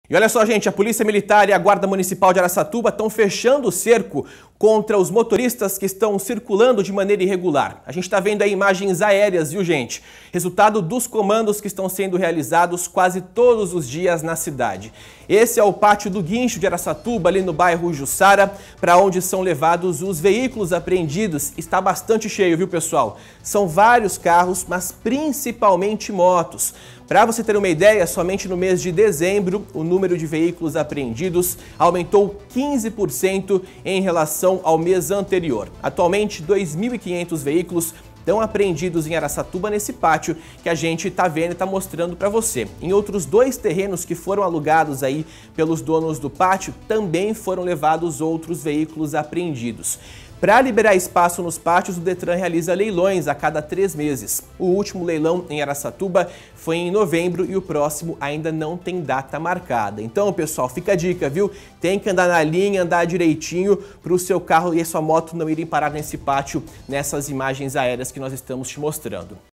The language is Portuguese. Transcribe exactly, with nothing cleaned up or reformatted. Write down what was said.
E olha só, gente, a Polícia Militar e a Guarda Municipal de Araçatuba estão fechando o cerco contra os motoristas que estão circulando de maneira irregular. A gente está vendo aí imagens aéreas, viu, gente? Resultado dos comandos que estão sendo realizados quase todos os dias na cidade. Esse é o Pátio do Guincho de Araçatuba, ali no bairro Jussara, para onde são levados os veículos apreendidos. Está bastante cheio, viu, pessoal? São vários carros, mas principalmente motos. Para você ter uma ideia, somente no mês de dezembro, o número de veículos apreendidos aumentou quinze por cento em relação ao mês anterior. Atualmente, dois mil e quinhentos veículos estão apreendidos em Araçatuba nesse pátio que a gente está vendo e está mostrando para você. Em outros dois terrenos que foram alugados aí pelos donos do pátio, também foram levados outros veículos apreendidos. Para liberar espaço nos pátios, o Detran realiza leilões a cada três meses. O último leilão em Araçatuba foi em novembro e o próximo ainda não tem data marcada. Então, pessoal, fica a dica, viu? Tem que andar na linha, andar direitinho para o seu carro e a sua moto não irem parar nesse pátio, nessas imagens aéreas que nós estamos te mostrando.